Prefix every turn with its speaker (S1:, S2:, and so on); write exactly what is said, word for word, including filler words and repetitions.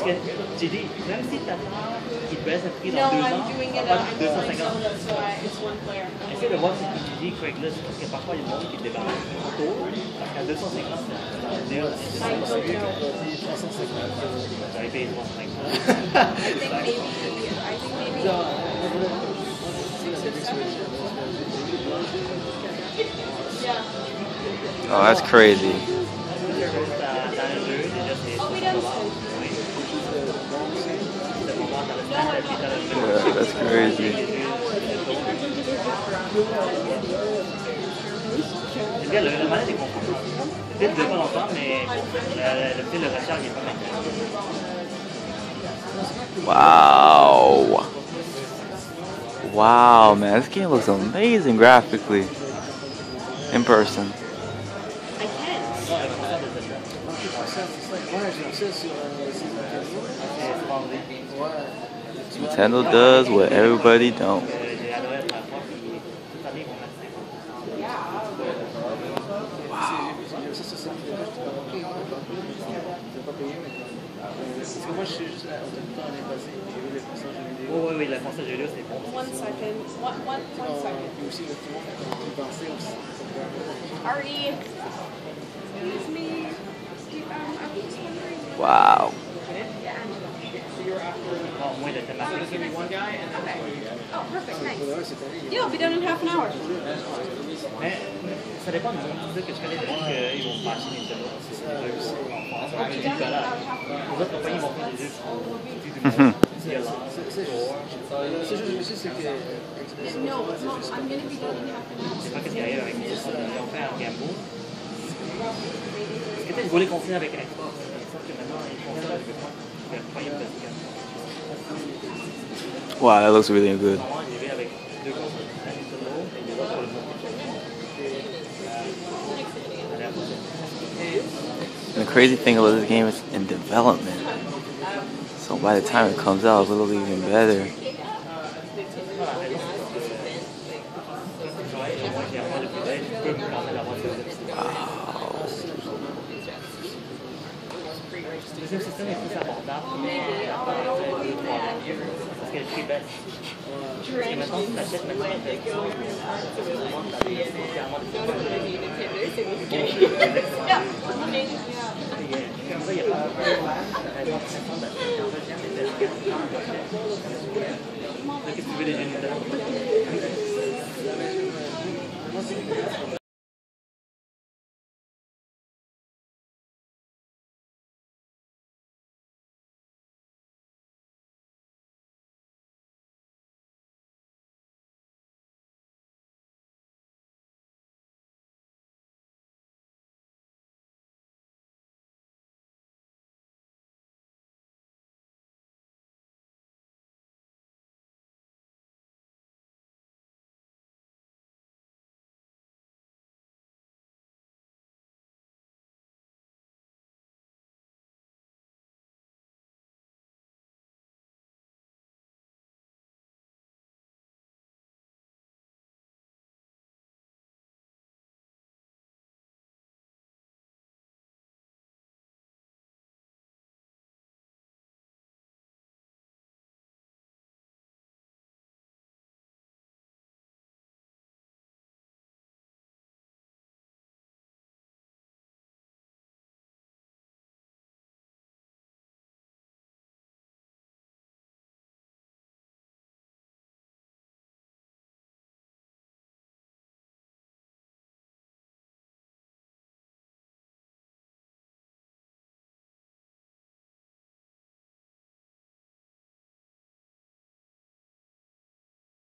S1: Parce que j'ai dit, même si ta part qui baisse le prix
S2: No,
S1: dans deux
S2: I'm
S1: ans,
S2: doing
S1: on
S2: it
S1: va
S2: uh,
S1: pas
S2: I'm
S1: deux cent
S2: selling
S1: cinquante.
S2: solo, so I, it's one player.
S1: Essaye de voir si Kijiji, Craigslist, parce que parfois il y a du monde qui débarque tôt, parce qu'à deux cent cinquante, c'est un deal.
S2: I don't know.
S1: J'avais payé trois cent cinquante.
S2: I think maybe, I think maybe six or seven. Yeah.
S3: Oh, that's crazy.
S1: T'as un jeu, déjà c'est
S2: Oh, we done.
S3: Yeah, that's crazy.
S1: C'est bien, le, le manette est content. Peut-être de pas longtemps, mais le, le fil de recharge est pas mal.
S3: Wow. Wow, man, this game looks amazing graphically. In person.
S2: I can.
S3: Nintendo does what everybody don't.
S1: J'ai adoré la première fois, puis toute l'année, ils vont mettre
S4: Parce que moi, je suis juste à Autobot l'année passée, j'ai eu les consoles jeux vidéo.
S1: Oui, oui, oui, la console jeu vidéo, c'est bon.
S2: One second. One, one, one second.
S4: Puis aussi, le tout le monde fait penser aussi.
S2: Artie. Excuse me. Um, I was just wondering.
S3: Wow.
S1: Bon, moins de thématiques.
S2: Okay. Oh, perfect.
S4: Ouais,
S2: Nice.
S4: cette année,
S2: Yeah, we'll be done in half an hour.
S1: Mais ça dépend du monde. Tu sais que je connais des gens qui vont pas acheter Nintendo. C'est des jeux en France. On me dit que là, les autres compagnies vont faire des jeux plus du monde. C'est là.
S4: c'est juste, je me suis dit, c'est que.
S2: No, no, I'm gonna be done in half an hour.
S1: Je sais pas qu'est-ce qui arrive avec les autres. Ils ont fait un Gambo. Est-ce que tu voulais continuer avec Xbox? Il semble que maintenant, ils font ça avec le point. Il y a pas de
S3: Wow, that looks really good.
S1: Moi, j'y vais avec deux consoles. La Nintendo et les autres pour le monde.
S3: And the crazy thing about this game is in development. So by the time it comes out, it'll look even better. Wow.
S1: Le deuxième système est plus abordable, mais à part deux trois ans, parce que le prix baisse. Parce que maintenant, si tu achètes maintenant, tu as
S2: Yeah.
S1: Comme ça, il n'y a pas de raison de que tu veux les jeunes.